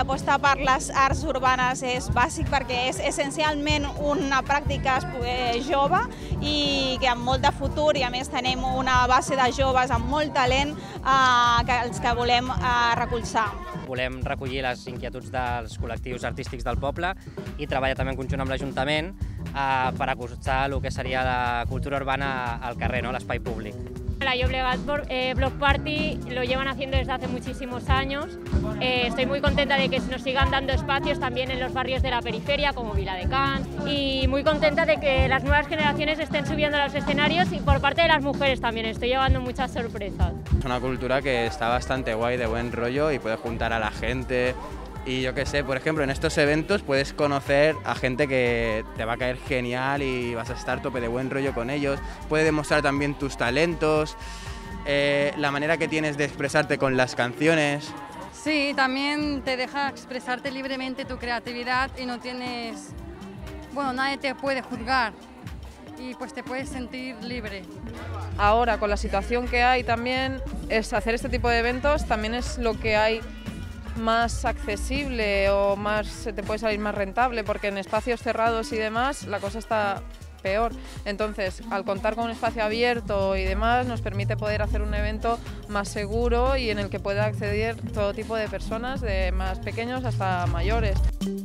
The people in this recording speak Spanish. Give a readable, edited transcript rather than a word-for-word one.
apostar per les arts urbanes és bàsic perquè és essencialment una pràctica jove i que amb molt de futur, i a més tenim una base de joves amb molt talent que volem recolzar. Volem recollir les inquietuds dels col·lectius artístics del poble i treballar també en conjunt amb l'Ajuntament per acostar el que seria la cultura urbana al carrer, ¿no? L'espai públic. La Llobregat Block Party lo llevan haciendo desde hace muchísimos años. Estoy muy contenta de que nos sigan dando espacios también en los barrios de la periferia, como Viladecans, y muy contenta de que las nuevas generaciones estén subiendo a los escenarios y por parte de las mujeres también. Estoy llevando muchas sorpresas. Es una cultura que está bastante guay, de buen rollo, y puede juntar a la gente. Y yo qué sé, por ejemplo, en estos eventos puedes conocer a gente que te va a caer genial y vas a estar tope de buen rollo con ellos. Puedes demostrar también tus talentos, la manera que tienes de expresarte con las canciones. Sí, también te deja expresarte libremente tu creatividad y no tienes... Bueno, nadie te puede juzgar y pues te puedes sentir libre. Ahora, con la situación que hay también, es hacer este tipo de eventos también es lo que hay más accesible o más te puede salir más rentable, porque en espacios cerrados y demás la cosa está peor. Entonces, al contar con un espacio abierto y demás, nos permite poder hacer un evento más seguro y en el que pueda acceder todo tipo de personas, de más pequeños hasta mayores.